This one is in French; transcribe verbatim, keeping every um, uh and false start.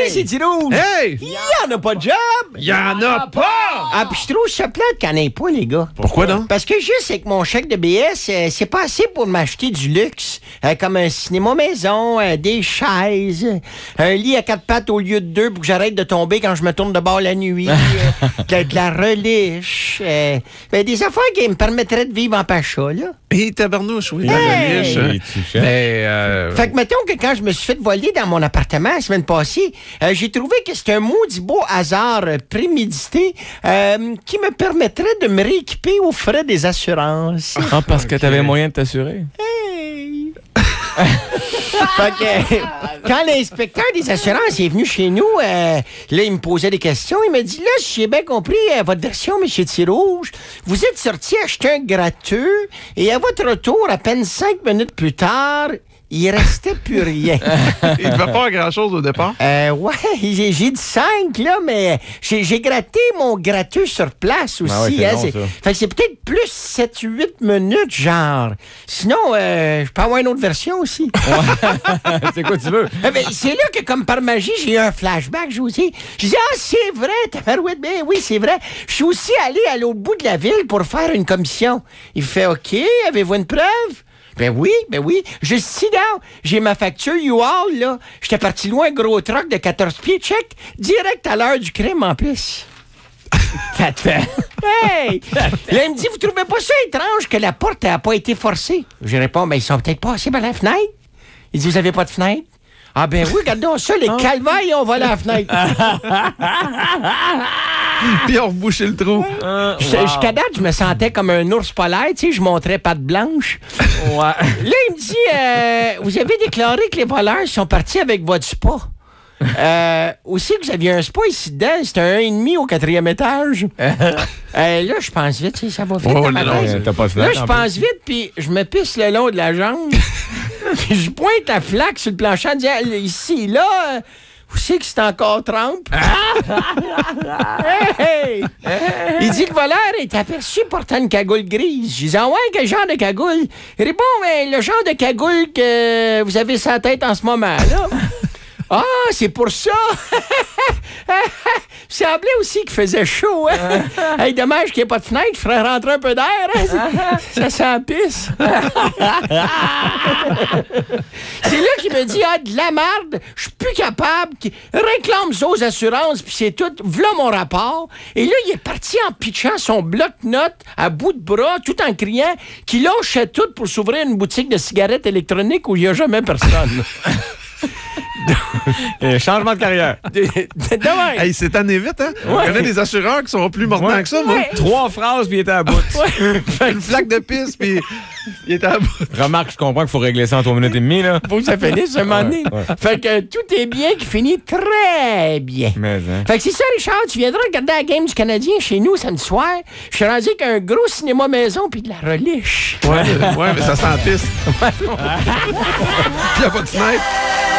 c'est Thierry Rouge. Hey! Il y en a pas de job. Il y en a pas! Ah, puis je trouve ça plate qu'il n'y en ait pas, les gars. Pourquoi donc? Parce que juste avec mon chèque de B S, euh, c'est pas assez pour m'acheter du luxe. Euh, comme un cinéma maison, euh, des chaises, un lit à quatre pattes au lieu de deux pour que j'arrête de tomber quand je me tourne de bord la nuit, euh, de, de la reliche, euh, ben, des affaires qui me permettraient de vivre en pacha, là. Et tabarnouche, oui. Hey! La reliche. Mais, euh... Fait que mettons que quand je me suis fait voler dans mon appartement la semaine passée, euh, j'ai trouvé que c'était un maudit beau hasard euh, prémédité euh, qui me permettrait de me rééquiper aux frais des assurances. Ah, parce que t'avais moyen de t'assurer. Hey! Fait que, euh, quand l'inspecteur des assurances est venu chez nous, euh, là, il me posait des questions. Il m'a dit, là, si j'ai bien compris euh, votre version, M. Thierry-Rouge, vous êtes sorti acheter un gratteux et à votre retour, à peine cinq minutes plus tard, il restait plus rien. il ne devait pas grand-chose au départ. Euh, ouais, j'ai, j'ai dit cinq, là, mais j'ai, j'ai gratté mon gratteux sur place aussi. Ah ouais, c'est hein, long, c'est, ça. fait que c'est peut-être plus sept huit minutes, genre. Sinon, euh, je peux avoir une autre version aussi. C'est quoi tu veux? Eh ben, c'est là que, comme par magie, j'ai eu un flashback, je vous dis. Je dis, ah, c'est vrai, tabarouette, ben oui, c'est vrai. Je suis aussi allé à l'autre bout de la ville pour faire une commission. Il fait, OK, avez-vous une preuve? Ben oui, ben oui. Je sit down. J'ai ma facture U-Haul, là. J'étais parti loin, gros truck de quatorze pieds, check. Direct à l'heure du crime, en plus. Tata. Hey! Là, il me dit, vous trouvez pas ça étrange que la porte n'a pas été forcée? Je réponds, ben ils sont peut-être passés par la fenêtre. Il dit, vous avez pas de fenêtre? Ah ben oui, regardons ça, les calvaires, on va à la fenêtre. Puis on rebouchait le trou. Euh, Jusqu'à wow. date, je me sentais comme un ours polaire, tu sais, je montrais patte blanche. Ouais. Là, il me dit, euh, vous avez déclaré que les voleurs sont partis avec votre spa. Euh, aussi que vous aviez un spa ici dedans, c'était un un et demi au quatrième étage. euh, là, je pense vite, tu sais, ça va vite. Oh, dans ma là, tête. Euh, T'as pas de Là, fenêtre, je en pense vite, puis je me pisse le long de la jambe. Puis je pointe la flaque sur le plancher en disant, ici, là, euh, vous savez que c'est encore trempe. Hey! Il dit que le voleur est aperçu portant une cagoule grise. Je dis, ah ouais, quel genre de cagoule? Il répond, mais le genre de cagoule que vous avez sur la tête en ce moment, là. Ah, c'est pour ça! Il semblait aussi qu'il faisait chaud, hein? Hey, dommage qu'il n'y ait pas de fenêtre, je ferais rentrer un peu d'air, hein? Ça sent pisse. C'est là qu'il me dit, ah, de la merde, je suis plus capable, qu'il réclame ça aux assurances, puis c'est tout, voilà mon rapport. Et là, il est parti en pitchant son bloc-notes à bout de bras, tout en criant qu'il lâchait tout pour s'ouvrir une boutique de cigarettes électroniques où il n'y a jamais personne. Et changement de carrière. Demain. Hey, c'est tanné vite, hein? On Ouais. connaît des assureurs qui sont plus mordants Ouais. que ça, moi. Ouais. Trois phrases, puis il était à bout. Fait une flaque de pisse, puis il était à bout. Remarque, je comprends qu'il faut régler ça en trois minutes et demie, là. Faut que ça finisse un moment donné. ouais. Fait que tout est bien qui finit très bien. Mais, hein. Fait que c'est ça, Richard, tu viendras regarder la game du Canadien chez nous samedi soir. Je suis rendu avec un gros cinéma maison puis de la reliche. Ouais, ouais, mais ça sent pisse. Puis il n'y a pas de fenêtre.